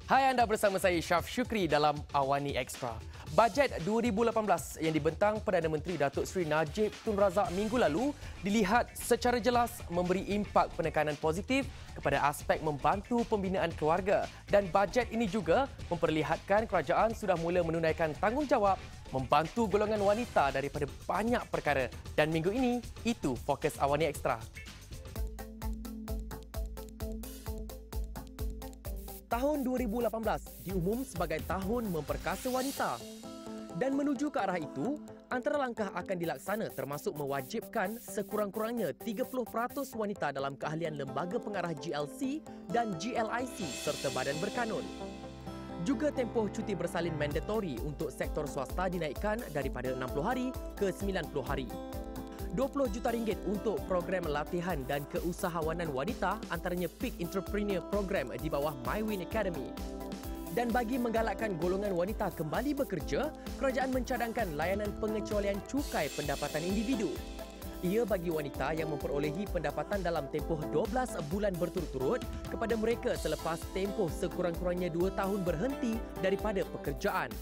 Hai, anda bersama saya Syaf Syukri dalam Awani Extra. Bajet 2018 yang dibentang Perdana Menteri Datuk Seri Najib Tun Razak minggu lalu dilihat secara jelas memberi impak penekanan positif kepada aspek membantu pembinaan keluarga, dan bajet ini juga memperlihatkan kerajaan sudah mula menunaikan tanggungjawab membantu golongan wanita daripada banyak perkara, dan minggu ini itu fokus Awani Extra. Tahun 2018 diumum sebagai tahun memperkasa wanita. Dan menuju ke arah itu, antara langkah akan dilaksana termasuk mewajibkan sekurang-kurangnya 30% wanita dalam keahlian lembaga pengarah GLC dan GLIC serta badan berkanun. Juga tempoh cuti bersalin mandatori untuk sektor swasta dinaikkan daripada 60 hari ke 90 hari. RM20 juta untuk program latihan dan keusahawanan wanita, antaranya Peak Entrepreneur Program di bawah MyWin Academy. Dan bagi menggalakkan golongan wanita kembali bekerja, kerajaan mencadangkan layanan pengecualian cukai pendapatan individu. Ia bagi wanita yang memperolehi pendapatan dalam tempoh 12 bulan berturut-turut kepada mereka selepas tempoh sekurang-kurangnya 2 tahun berhenti daripada pekerjaan.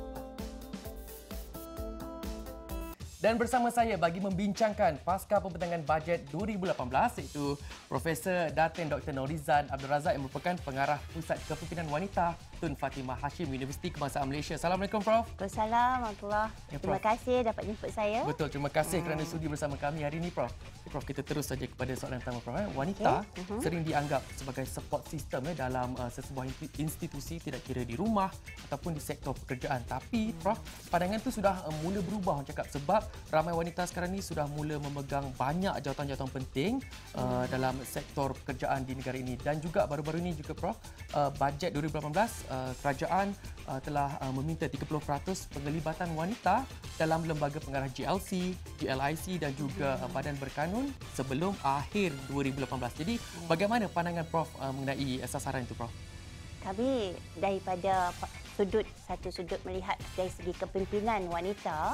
Dan bersama saya bagi membincangkan pasca pembentangan bajet 2018 iaitu Profesor Datin Dr. Norizan Abdul Razak yang merupakan pengarah Pusat Kepimpinan Wanita Tun Fatimah Hashim Universiti Kebangsaan Malaysia. Assalamualaikum Prof. Assalamualaikum warahmatullahi. Terima kasih dapat jemput saya. Betul, terima kasih kerana sudi bersama kami hari ini Prof. Prof, kita terus saja kepada soalan pertama Prof. Wanita sering dianggap sebagai support system dalam sesebuah institusi, tidak kira di rumah ataupun di sektor pekerjaan. Tapi Prof, pandangan itu sudah mula berubah orang cakap, sebab ramai wanita sekarang ni sudah mula memegang banyak jawatan-jawatan penting dalam sektor pekerjaan di negara ini. Dan juga baru-baru ini juga Prof, bajet 2018 kerajaan telah meminta 30% penglibatan wanita dalam lembaga pengarah GLC, GLIC dan juga badan berkanun sebelum akhir 2018. Jadi bagaimana pandangan Prof mengenai sasaran itu Prof? Kami daripada satu sudut melihat dari segi kepimpinan wanita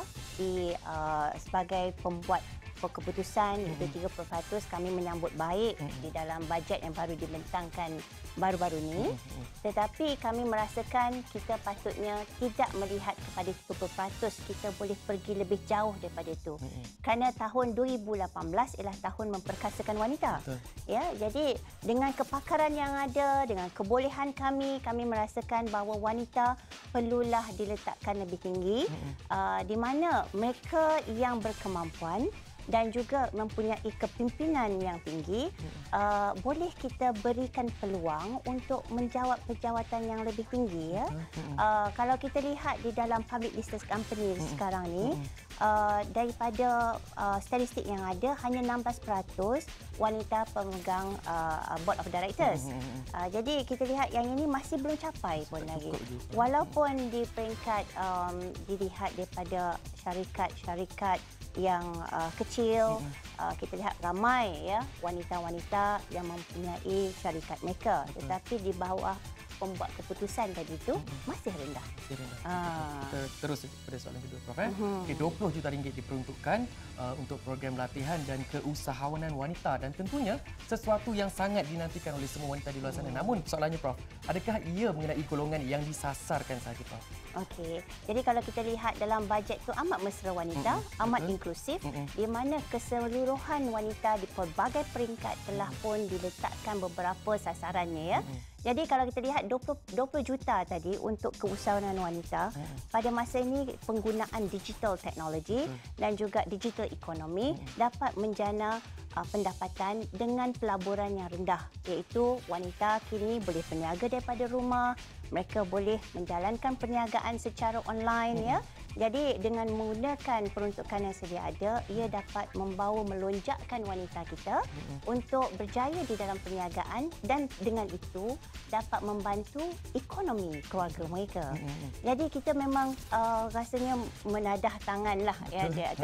sebagai pembuat keputusan iaitu 30%, kami menyambut baik di dalam bajet yang baru dibentangkan baru-baru ini. Tetapi kami merasakan kita patutnya tidak melihat kepada 30%, kita boleh pergi lebih jauh daripada itu. Kerana tahun 2018 ialah tahun memperkasakan wanita. Ya, jadi dengan kepakaran yang ada, dengan kebolehan kami merasakan bahawa wanita perlulah diletakkan lebih tinggi, di mana mereka yang berkemampuan dan juga mempunyai kepimpinan yang tinggi, boleh kita berikan peluang untuk menjawab pejawatan yang lebih tinggi. Ya. Kalau kita lihat di dalam public listed company sekarang ni, daripada statistik yang ada, hanya 16% wanita pemegang board of directors. Jadi kita lihat yang ini masih belum capai pun lagi. Walaupun di peringkat dilihat daripada syarikat-syarikat yang kecil, kita lihat ramai ya wanita-wanita yang mempunyai syarikat mereka, tetapi di bawah pembuat keputusan tadi itu masih rendah. Kita terus pada soalan kedua Prof. RM20 juta diperuntukkan untuk program latihan dan keusahawanan wanita, dan tentunya sesuatu yang sangat dinantikan oleh semua wanita di luar sana. Namun soalannya Prof, adakah ia mengenai golongan yang disasarkan saja Prof? Okey. Jadi kalau kita lihat dalam bajet itu amat mesra wanita, amat inklusif, di mana keseluruhan wanita di pelbagai peringkat telah pun diletakkan beberapa sasarannya ya. Jadi kalau kita lihat 20 juta tadi untuk keusahawanan wanita, pada masa ini penggunaan digital teknologi dan juga digital ekonomi dapat menjana pendapatan dengan pelaburan yang rendah, iaitu wanita kini boleh berniaga daripada rumah, mereka boleh menjalankan perniagaan secara online ya. Jadi dengan menggunakan peruntukan yang sedia ada, ia dapat membawa melonjakkan wanita kita untuk berjaya di dalam perniagaan, dan dengan itu dapat membantu ekonomi keluarga mereka. Jadi kita memang rasanya menadah tanganlah ya di atas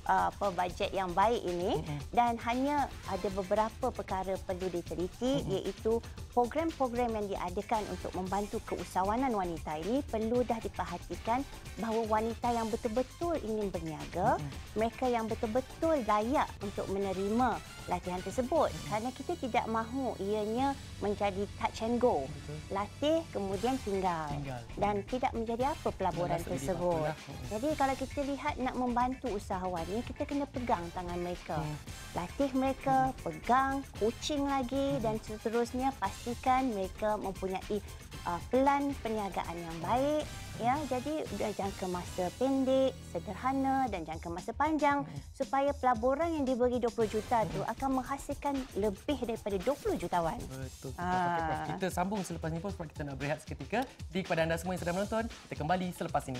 bajet yang baik ini dan hanya ada beberapa perkara perlu diteliti iaitu program-program yang diadakan untuk membantu keusahawanan wanita ini perlu dah diperhatikan bahawa wanita yang betul-betul ingin berniaga, mereka yang betul-betul layak untuk menerima latihan tersebut kerana kita tidak mahu ianya menjadi touch and go. Latih kemudian tinggal. Dan tidak menjadi apa pelaburan tersebut. Jadi kalau kita lihat nak membantu usahawan ni, kita kena pegang tangan mereka. Latih mereka, pegang, coaching lagi dan seterusnya pastikan mereka mempunyai plan perniagaan yang baik. Ya, jadi jangka masa pendek, sederhana dan jangka masa panjang supaya pelaburan yang diberi 20 juta tu akan menghasilkan lebih daripada 20 jutawan. Betul. Prof. Kita sambung selepas ini, Prof. Kita nak berehat seketika. Di kepada anda semua yang sedang menonton, kita kembali selepas ini.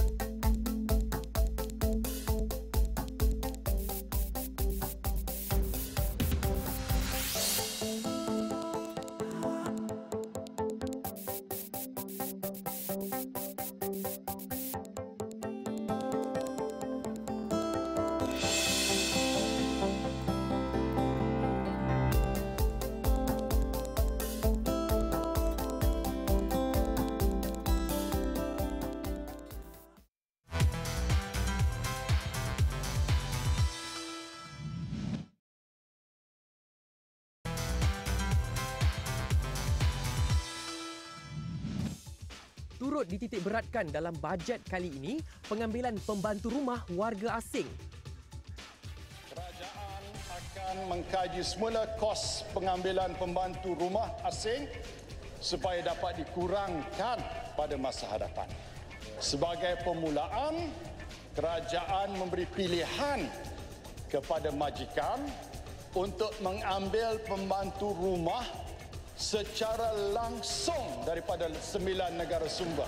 Turut dititik beratkan dalam bajet kali ini pengambilan pembantu rumah warga asing. Kerajaan akan mengkaji semula kos pengambilan pembantu rumah asing supaya dapat dikurangkan pada masa hadapan. Sebagai permulaan, kerajaan memberi pilihan kepada majikan untuk mengambil pembantu rumah secara langsung daripada 9 negara sumber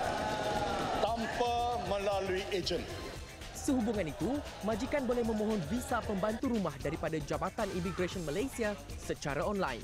tanpa melalui ejen. Sehubungan itu, majikan boleh memohon visa pembantu rumah daripada Jabatan Imigresen Malaysia secara online.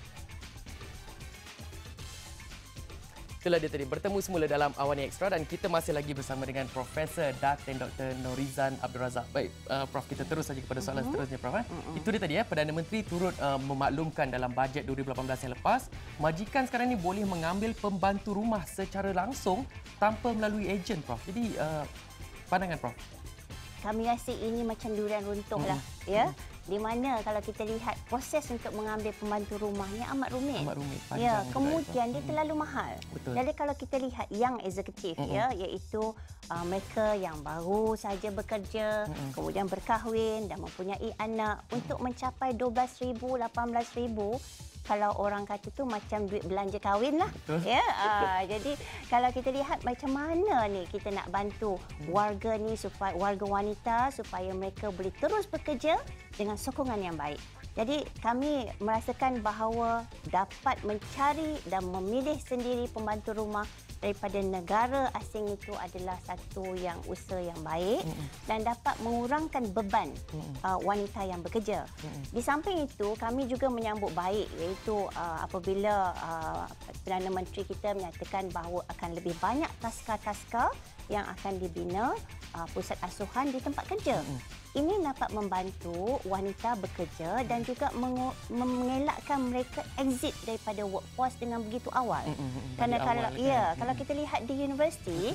Itulah dia tadi, bertemu semula dalam Awani Extra dan kita masih lagi bersama dengan Profesor Datin Dr. Norizan Abdul Razak. Baik, Prof, kita terus saja kepada soalan seterusnya, Prof. Itu dia tadi, Perdana Menteri turut memaklumkan dalam bajet 2018 yang lepas, majikan sekarang ini boleh mengambil pembantu rumah secara langsung tanpa melalui ejen, Prof. Jadi, pandangan Prof? Kami rasa ini macam durian runtuh lah. Ya? Di mana kalau kita lihat proses untuk mengambil pembantu rumahnya amat rumit. Ya, kemudian dia terlalu mahal. Betul. Jadi kalau kita lihat yang eksekutif ya, iaitu mereka yang baru saja bekerja, kemudian berkahwin dan mempunyai anak untuk mencapai 12,000, 18,000, kalau orang kata tu macam duit belanja kahwin lah. Ya, jadi kalau kita lihat macam mana ni kita nak bantu warga ni supaya warga wanita supaya mereka boleh terus bekerja dengan sokongan yang baik. Jadi kami merasakan bahawa dapat mencari dan memilih sendiri pembantu rumah daripada negara asing itu adalah satu yang usaha yang baik dan dapat mengurangkan beban wanita yang bekerja. Di samping itu, kami juga menyambut baik iaitu apabila Perdana Menteri kita menyatakan bahawa akan lebih banyak taska-taska yang akan dibina pusat asuhan di tempat kerja. Ini dapat membantu wanita bekerja dan juga mengelakkan mereka exit daripada workforce dengan begitu awal. Kerana kalau kita lihat di universiti,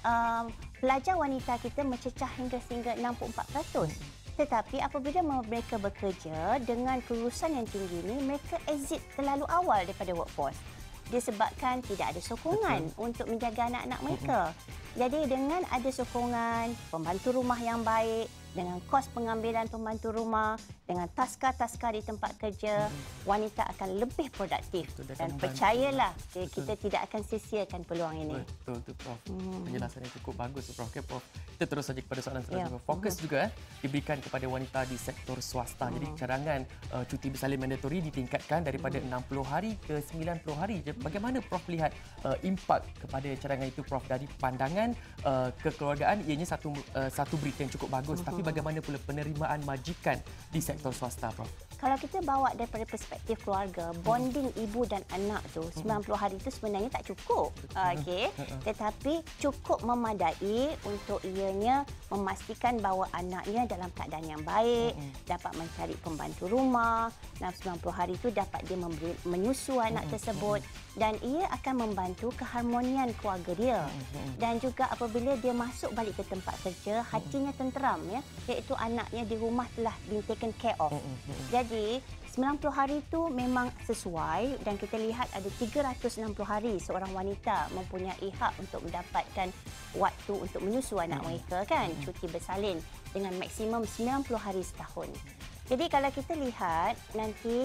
pelajar wanita kita mencecah hingga 64%. Tetapi apabila mereka bekerja dengan kelulusan yang tinggi ini, mereka exit terlalu awal daripada workforce. Disebabkan tidak ada sokongan untuk menjaga anak-anak mereka. Jadi dengan ada sokongan, pembantu rumah yang baik, dengan kos pengambilan pembantu rumah, dengan taska-taska di tempat kerja, wanita akan lebih produktif. Dan percayalah, kita tidak akan sia-siakan peluang ini. Betul, Prof. Penjelasan yang cukup bagus, Prof. Okay, Prof. Kita terus saja kepada soalan selanjutnya. Fokus juga diberikan kepada wanita di sektor swasta. Jadi cadangan cuti bersalin mandatori ditingkatkan daripada 60 hari ke 90 hari. Bagaimana Prof lihat impak kepada cadangan itu, Prof, dari pandangan kekeluargaan? Ianya satu berita yang cukup bagus. Tapi bagaimana pula penerimaan majikan di sektor swasta, Prof? Kalau kita bawa daripada perspektif keluarga, bonding ibu dan anak tu 90 hari itu sebenarnya tak cukup. Okey. Tetapi cukup memadai untuk ia antaranya memastikan bahawa anaknya dalam keadaan yang baik, dapat mencari pembantu rumah, dalam 90 hari itu dapat dia menyusu anak tersebut dan ia akan membantu keharmonian keluarga dia. Dan juga apabila dia masuk balik ke tempat kerja, hatinya tenteram, ya, iaitu anaknya di rumah telah been taken care of. Jadi 90 hari itu memang sesuai dan kita lihat ada 360 hari seorang wanita mempunyai hak untuk mendapatkan waktu untuk menyusu anak mereka, kan, cuti bersalin dengan maksimum 90 hari setahun. Jadi kalau kita lihat nanti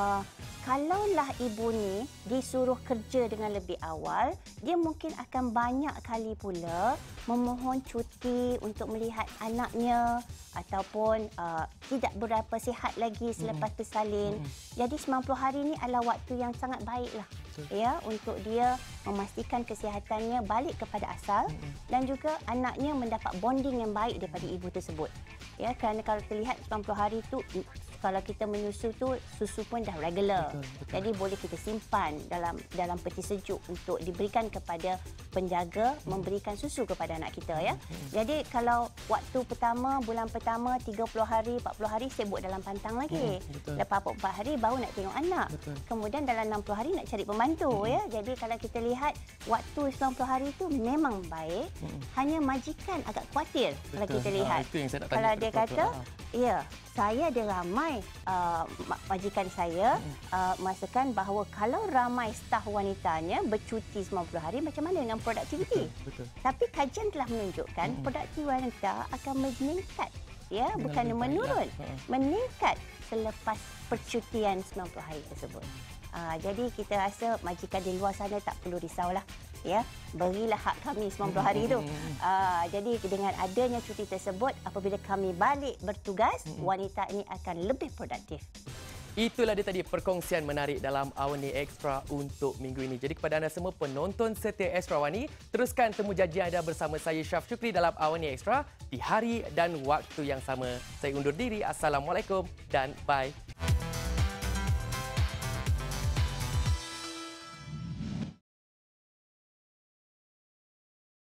kalaulah ibu ni disuruh kerja dengan lebih awal, dia mungkin akan banyak kali pula memohon cuti untuk melihat anaknya ataupun tidak berapa sihat lagi selepas bersalin. Jadi 90 hari ini adalah waktu yang sangat baiklah, ya, untuk dia memastikan kesihatannya balik kepada asal dan juga anaknya mendapat bonding yang baik daripada ibu tersebut. Ya, kerana kalau terlihat 90 hari itu kalau kita menyusu tu susu pun dah regular. Jadi boleh kita simpan dalam peti sejuk untuk diberikan kepada penjaga memberikan susu kepada anak kita, ya. Jadi kalau waktu pertama, bulan pertama 30 hari, 40 hari sibuk dalam pantang lagi. Lepas 44 hari baru nak tengok anak. Kemudian dalam 60 hari nak cari pembantu, ya. Jadi kalau kita lihat waktu 90 hari itu memang baik. Hanya majikan agak khawatir kalau kita lihat. Kalau dia kata, ya, saya ada ramai majikan saya merasakan bahawa kalau ramai staf wanitanya bercuti 90 hari, macam mana dengan produktiviti? Tapi kajian telah menunjukkan produktiviti wanita akan meningkat, ya, bukan menurun, meningkat selepas percutian 90 hari tersebut. Jadi kita rasa majikan di luar sana tak perlu risaulah, ya, berilah hak kami 90 hari itu. Jadi dengan adanya cuti tersebut, apabila kami balik bertugas, wanita ini akan lebih produktif. Itulah dia tadi perkongsian menarik dalam Awani Extra untuk minggu ini. Jadi kepada anda semua penonton setia Extra Awani, teruskan temu janji anda bersama saya Syaf Syukri dalam Awani Extra di hari dan waktu yang sama. Saya undur diri. Assalamualaikum dan bye.